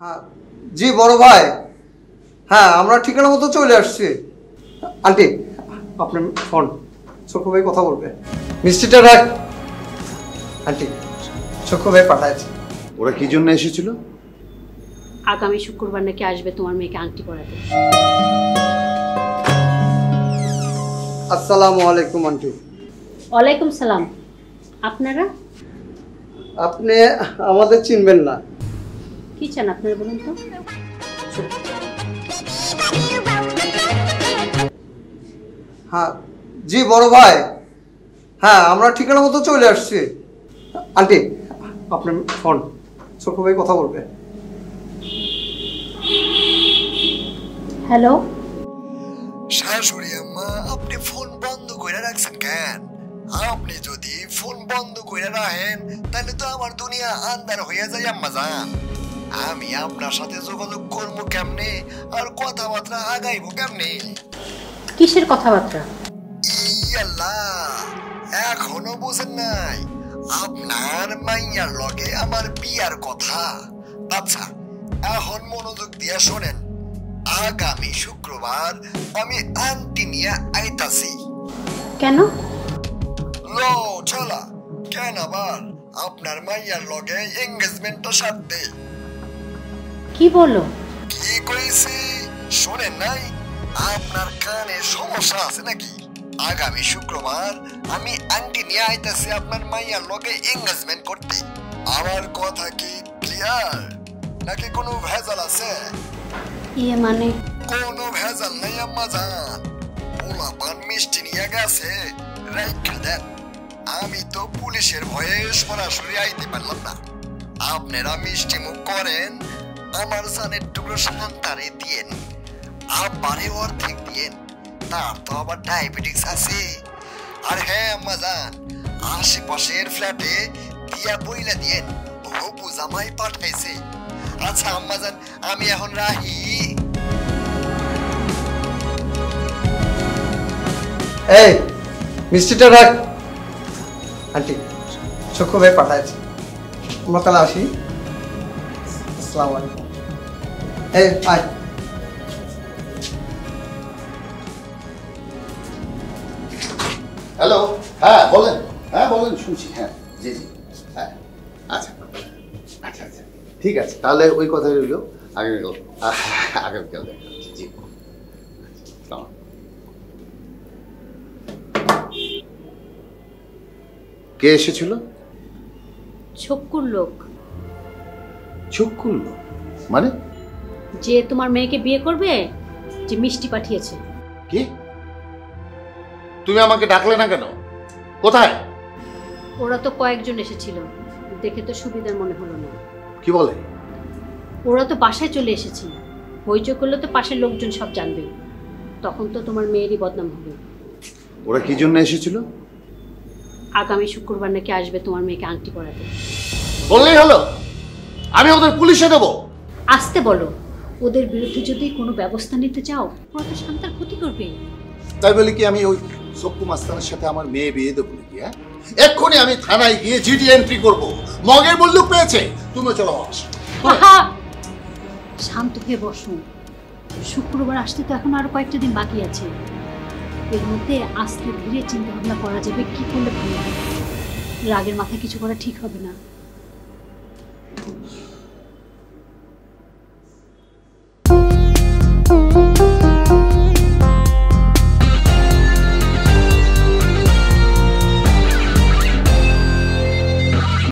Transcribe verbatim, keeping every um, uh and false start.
হ্যাঁ জি বড় ভাই, হ্যাঁ আমরা ঠিকানা মতো চলে আসছি। আন্টি আপনার ফোন, চক্ষু ভাই কথা বলবে। মিষ্টিটা রাখ। আন্টি চক্ষু ভাই পাঠাইছে। ওরা কি জন্য এসেছিল? আগামী শুক্রবার নাকি আসবে তোমার মেয়েকে আংটি পরাতে। আসসালামু আলাইকুম আন্টি। ওয়ালাইকুম সালাম। আপনারা? আপনি আমাদের চিনবেন না। কি চান আপনারা বলুন তো? হ্যাঁ জি বড় ভাই, হ্যাঁ আমরা ঠিকানা মতো চলে আসছি। আন্টি আপনার ফোন, চক্ষু ভাই কথা বলবে। হ্যালো শাশুড়ি আম্মা, আপনি ফোন বন্ধ করে রাখছেন কেন? আপনি যদি ফোন বন্ধ করে রাখেন তাহলে তো আমার দুনিয়া আন্ধার হয়ে যায় আম্মা জান। আমি আপনার সাথে যোগাযোগ করবো কেমনে আর কথাবার্তা আগাইবো কেমনে? কিসের কথাবার্তা? ইয়াল্লাহ, এখনো বুঝেন নাই আপনার মাইয়ার লগে আমার বিয়ার কথা? আচ্ছা এখন মনোযোগ দিয়ে শোনেন, আগামী শুক্রবার আমি আন্টি নিয়ে আইতাছি। কেন? লো চলা কেন আবার আপনার মাইয়ার লগে এঙ্গেজমেন্টটা সারতে। কি বলো? কি কইছি শোনেন নাই? আপনার কানে সমস্যা আছে নাকি? আগামী শুক্রবার আমি আন্টি নিয়ে আইতাছি আপনার মাইয়ার লগে এঙ্গেজমেন্ট করতে। আমার কথা কি ক্লিয়ার নাকি কোনো ভেজাল আছে? ইয়ে মানে? কোনো ভেজাল নাই আম্মা জান। পোলা পান মিষ্টি নিয়ে গেছে, রাইখা দেন। আমি তো পুলিশের ভয়ে সরাসরি আইতে পারলাম না। আপনারা মিষ্টি মুখ করেন, আমার জানের টুকরো শান্তারে দিয়েন, আব্বারে অর্ধেক দিয়েন। তার তো আবার ডায়াবেটিস আছে। আর হ্যাঁ আম্মা জান, আশেপাশের ফ্ল্যাটে দিয়া বইলা দিয়েন হবু জামাই পাঠাইছে। আচ্ছা আম্মা জান, আমি এখন রাহি। এই মিষ্টিটা রাখ। আন্টি চক্ষু ভাই পাঠাইছে, আমরা তাহলে আসি। আসসালামু আলাইকুম। এই আয়। হ্যালো, হ্যাঁ বলেন। হ্যাঁ বলেন, শুনছি। হ্যাঁ জি জি হ্যাঁ আচ্ছা আচ্ছা আচ্ছা ঠিক আছে, তাহলে ওই কথা রইল। আগামীকাল আগামীকাল দেখা হচ্ছে। জি কে এসেছিল? ছক্কুর লোক। ছক্কুর লোক মানে? যে তোমার মেয়েকে বিয়ে করবে, যে মিষ্টি পাঠিয়েছে। কি? তুমি আমাকে ডাকলে না কেন? কোথায়? ওরা তো কয়েকজন এসেছিল, দেখে তো সুবিধার মনে হলো না। কি বলে? ওরা তো বাসায় চলে এসেছে, হইচই করলে তো পাশের লোকজন সব জানবে, তখন তো তোমার মেয়েরই বদনাম হবে। ওরা কি জন্য এসেছিল? আগামী শুক্রবার নাকি আসবে তোমার মেয়েকে আংটি পরাতে। বললেই হলো, আমি ওদের পুলিশে দেবো। আসতে বলো, ওদের বিরুদ্ধে যদি কোনো ব্যবস্থা নিতে চাও ওরা তো শান্তার ক্ষতি করবে। তাই বলে কি আমি ওই সপ্পু মাস্তানের সাথে আমার মেয়ে বিয়ে দেবো নাকি? হ্যাঁ, এক্ষুনি আমি থানায় গিয়ে জিডি এন্ট্রি করবো। মগের বন্দুক পেয়েছে, তুমি চলো। শান্ত হয়ে বসো, শুক্রবার আসতে তো এখন আরো কয়েকটা দিন বাকি আছে। এর মধ্যে আস্তে ধীরে চিন্তা ভাবনা করা যাবে কি করলে ভালো হবে। রাগের মাথায় কিছু করা ঠিক হবে না।